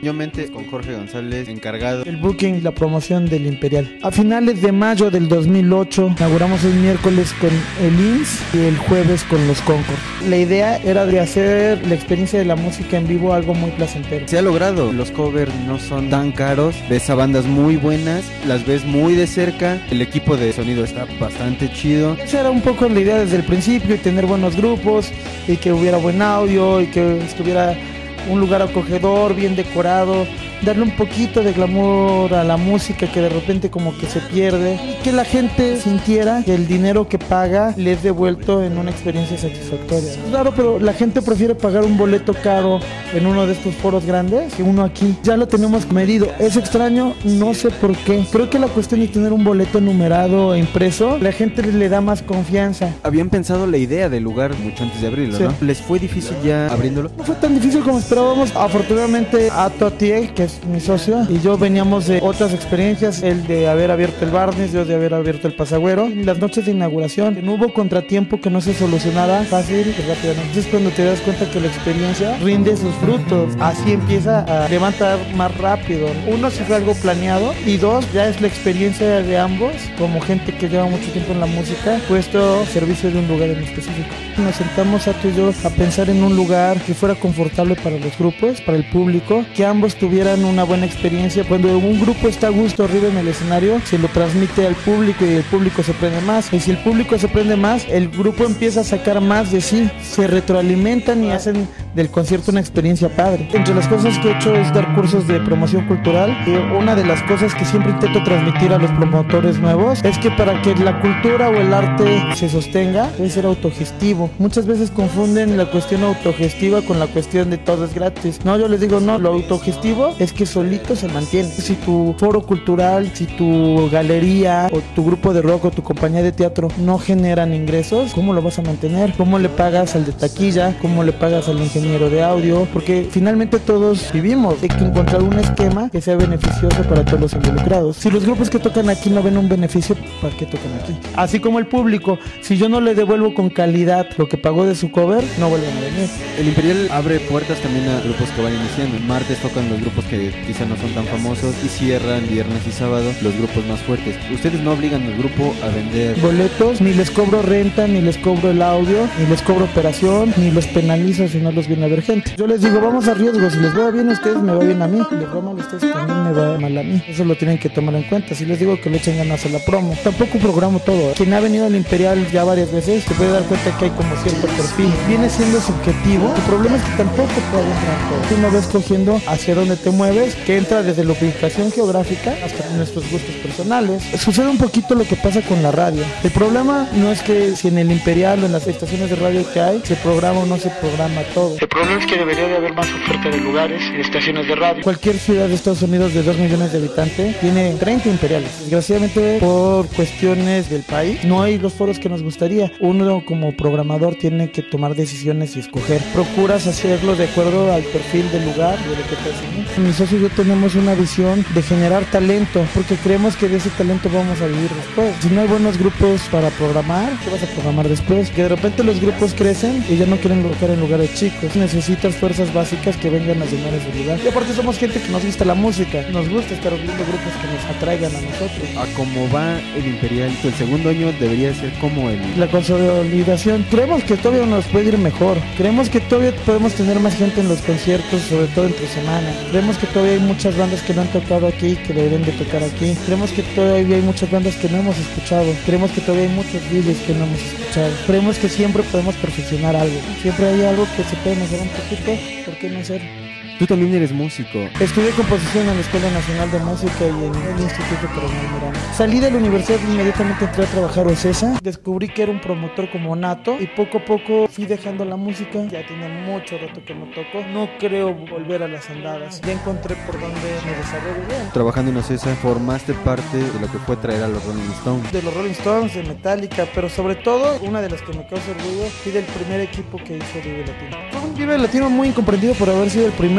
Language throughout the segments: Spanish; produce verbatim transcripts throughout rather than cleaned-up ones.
Yo Mentes con Jorge González, encargado el booking y la promoción del Imperial. A finales de mayo del dos mil ocho inauguramos el miércoles con el I N S y el jueves con los Concord. La idea era de hacer la experiencia de la música en vivo algo muy placentero. Se ha logrado, los covers no son tan caros, ves a bandas muy buenas, las ves muy de cerca, el equipo de sonido está bastante chido. Esa era un poco la idea desde el principio, y tener buenos grupos, y que hubiera buen audio, y que estuviera un lugar acogedor, bien decorado, darle un poquito de glamour a la música que de repente como que se pierde, y que la gente sintiera que el dinero que paga le es devuelto en una experiencia satisfactoria. Claro, pero la gente prefiere pagar un boleto caro en uno de estos foros grandes que uno aquí. Ya lo tenemos medido. Es extraño, no sé por qué. Creo que la cuestión de tener un boleto numerado e impreso, la gente le da más confianza. Habían pensado la idea del lugar mucho antes de abrirlo, sí, ¿no? ¿Les fue difícil ya abriéndolo? No fue tan difícil como esperábamos. Afortunadamente, Ato Atiel, que es mi socio, y yo veníamos de otras experiencias, el de haber abierto el Barnes, yo de haber abierto el Pasagüero, y las noches de inauguración, no hubo contratiempo que no se solucionara fácil y rápidamente. Entonces cuando te das cuenta que la experiencia rinde sus frutos, así empieza a levantar más rápido. Uno, si fue algo planeado, y dos, ya es la experiencia de ambos, como gente que lleva mucho tiempo en la música, puesto servicio de un lugar en específico. Nos sentamos, Ato y yo, a pensar en un lugar que fuera confortable para los grupos, para el público, que ambos tuvieran una buena experiencia. Cuando un grupo está a gusto arriba en el escenario, se lo transmite al público y el público se prende más. Y si el público se prende más, el grupo empieza a sacar más de sí. Se retroalimentan y hacen del concierto una experiencia padre. Entre las cosas que he hecho es dar cursos de promoción cultural. Y una de las cosas que siempre intento transmitir a los promotores nuevos es que para que la cultura o el arte se sostenga, debe ser autogestivo. Muchas veces confunden la cuestión autogestiva con la cuestión de todo es gratis. No, yo les digo, no, lo autogestivo es que solito se mantiene. Si tu foro cultural, si tu galería o tu grupo de rock o tu compañía de teatro no generan ingresos, ¿cómo lo vas a mantener? ¿Cómo le pagas al de taquilla? ¿Cómo le pagas al ingeniero de audio? Porque finalmente todos vivimos. Hay que encontrar un esquema que sea beneficioso para todos los involucrados. Si los grupos que tocan aquí no ven un beneficio, ¿para qué tocan aquí? Así como el público, si yo no le devuelvo con calidad lo que pagó de su cover, no vuelven a venir. El Imperial abre puertas también a grupos que van iniciando. El martes tocan los grupos que quizá no son tan famosos y cierran viernes y sábado los grupos más fuertes. Ustedes no obligan al grupo a vender boletos, ni les cobro renta, ni les cobro el audio, ni les cobro operación, ni los penalizo si no los viene a ver gente. Yo les digo, vamos a riesgo, si les va bien a ustedes, me va bien a mí, si les va mal a ustedes, también me va mal a mí. Eso lo tienen que tomar en cuenta. Si les digo que le echen ganas a la promo, tampoco programo todo. Quien ha venido al Imperial ya varias veces se puede dar cuenta que hay como cierto perfil. Viene siendo subjetivo. El problema es que tampoco puedes entrar todo. Tú no ves cogiendo hacia dónde te mueves, que entra desde la ubicación geográfica hasta nuestros gustos personales. Sucede un poquito lo que pasa con la radio. El problema no es que si en el Imperial o en las estaciones de radio que hay se programa o no se programa todo. El problema es que debería de haber más oferta de lugares y de estaciones de radio. Cualquier ciudad de Estados Unidos de dos millones de habitantes tiene treinta Imperiales. Desgraciadamente, por cuestiones del país, no hay los foros que nos gustaría. Uno como programador tiene que tomar decisiones y escoger. Procuras hacerlo de acuerdo al perfil del lugar y de lo que te hacen. Mi socio y yo tenemos una visión de generar talento, porque creemos que de ese talento vamos a vivir después. Si no hay buenos grupos para programar, ¿qué vas a programar después? Que de repente los grupos crecen y ya no quieren colocar en lugares chicos. Necesitas fuerzas básicas que vengan a llenar ese lugar. Y aparte somos gente que nos gusta la música, nos gusta estar viendo grupos que nos atraigan a nosotros. A cómo va el Imperial, el segundo año debería ser como el... La consolidación. Creemos que todavía nos puede ir mejor. Creemos que todavía podemos tener más gente en los conciertos, sobre todo entre semana. Creemos que todavía hay muchas bandas que no han tocado aquí, que deberían de tocar aquí. Creemos que todavía hay muchas bandas que no hemos escuchado. Creemos que todavía hay muchos D Js que no hemos escuchado. Creemos que siempre podemos perfeccionar algo. Siempre hay algo que se puede mejorar un poquito. ¿Por qué no hacer? Tú también eres músico. Estudié composición en la Escuela Nacional de Música y en el Instituto Coronel Miranda. Salí de la universidad y inmediatamente entré a trabajar a OCESA. Descubrí que era un promotor como nato y poco a poco fui dejando la música. Ya tenía mucho rato que no toco. No creo volver a las andadas. Ya encontré por dónde me desarrollo bien. Trabajando en OCESA, formaste parte de lo que fue traer a los Rolling Stones. De los Rolling Stones, de Metallica, pero sobre todo, una de las que me causa orgullo, fui del primer equipo que hizo Vive Latino. Fue un Vive Latino muy incomprendido por haber sido el primero.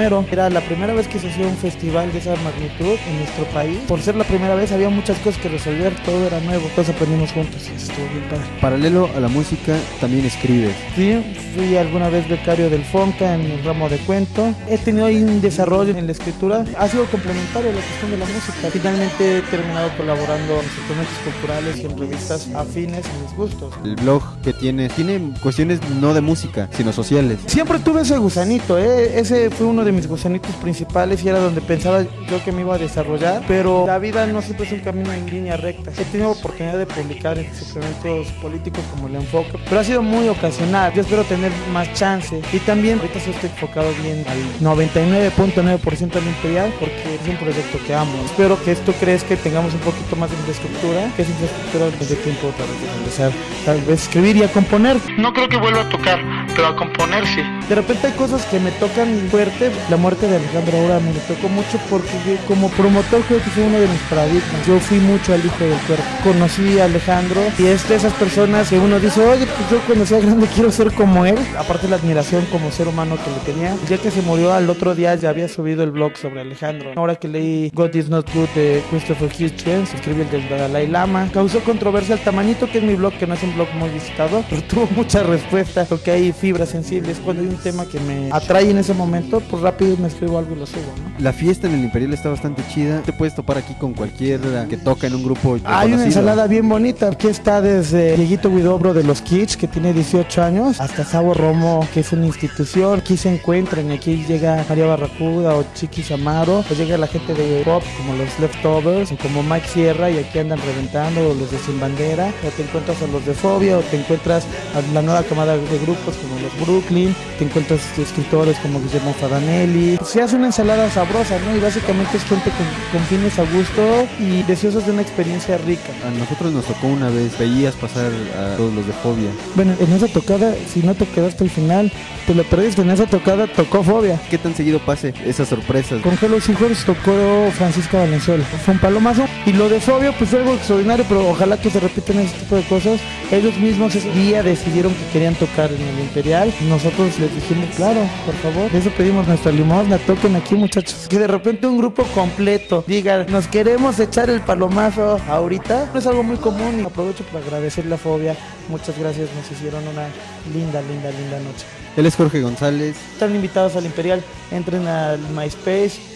pionero. Era la primera vez que se hacía un festival de esa magnitud en nuestro país. Por ser la primera vez había muchas cosas que resolver, todo era nuevo, todos aprendimos juntos y estuvo bien padre. Paralelo a la música, también escribes. Sí, fui alguna vez becario del FONCA en el ramo de cuento. He tenido ahí un desarrollo en la escritura. Ha sido complementario a la cuestión de la música. Finalmente he terminado colaborando en suplementos culturales y en revistas afines a mis gustos. El blog que tienes tiene cuestiones no de música, sino sociales. Siempre tuve ese gusanito, ¿eh? Ese fue uno de mis gusanitos principales y era donde pensaba yo que me iba a desarrollar, pero la vida no siempre es un camino en línea recta. He tenido oportunidad de publicar en suplementos políticos como El Enfoque, pero ha sido muy ocasional. Yo espero tener más chance y también ahorita sí estoy enfocado bien al noventa y nueve punto nueve por ciento al Imperial porque es un proyecto que amo. Espero que esto crezca, que tengamos un poquito más de infraestructura, que esa infraestructura nos dé tiempo otra vez de empezar tal vez escribir y a componer. No creo que vuelva a tocar, pero a componer sí. De repente hay cosas que me tocan fuerte. La muerte de Alejandro ahora me tocó mucho porque yo, como promotor, creo que fue uno de mis paradigmas. Yo fui mucho al hijo del cuerpo. Conocí a Alejandro y es de esas personas que uno dice, oye, pues yo cuando sea grande quiero ser como él. Aparte la admiración como ser humano que le tenía. Ya que se murió al otro día ya había subido el blog sobre Alejandro. Ahora que leí God is Not Good de Christopher Hitchens, escribí el del Dalai Lama. Causó controversia al Tamañito, que es mi blog, que no es un blog muy visitado, pero tuvo mucha respuesta porque hay fibras sensibles. Cuando hay un tema que me atrae en ese momento, pues rápido me escribo algo y lo subo, ¿no? La fiesta en el Imperial está bastante chida. Te puedes topar aquí con cualquiera que toca en un grupo reconocido. Hay una ensalada bien bonita. Aquí está desde Dieguito Huidobro de los Kids, que tiene dieciocho años, hasta Sabo Romo, que es una institución. Aquí se encuentran y aquí llega María Barracuda o Chiquis Amaro, o llega la gente de pop como los Leftovers o como Mike Sierra y aquí andan reventando, o los de Sin Bandera, o te encuentras a los de Fobia, o te encuentras a la nueva camada de grupos como los Brooklyn, te encuentras escritores como Guillermo Fadanelli. Se hace una ensalada sabrosa, ¿no? Y básicamente es gente con, con fines a gusto y deseosos de una experiencia rica. A nosotros nos tocó una vez, veías pasar a todos los de Fobia. Bueno, en esa tocada, si no te quedaste al final, te lo perdiste. En esa tocada tocó Fobia. ¿Qué tan seguido pase esas sorpresas? Con Hello Seahorse tocó Francisca Valenzuela. Fue un palomazo. Y lo de Fobia, pues fue algo extraordinario, pero ojalá que se repitan ese tipo de cosas. Ellos mismos ese día decidieron que querían tocar en el Imperial. Nosotros les dijimos, claro, por favor, de eso pedimos nuestra limosna, toquen aquí, muchachos. Que de repente un grupo completo diga, nos queremos echar el palomazo ahorita, no es algo muy común. Y aprovecho para agradecer la Fobia. Muchas gracias, nos hicieron una linda, linda, linda noche. Él es Jorge González. Están invitados al Imperial, entren al MySpace,